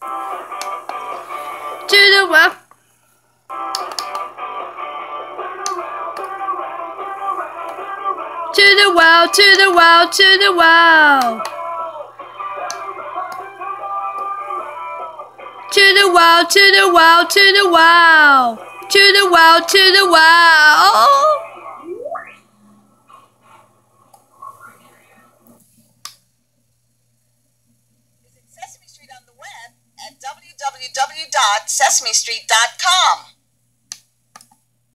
To the well. To the well, to the well, to the well. To the well, to the well, to the well. To the well, to the well. Visit Sesame Street on the web at www.sesamestreet.com.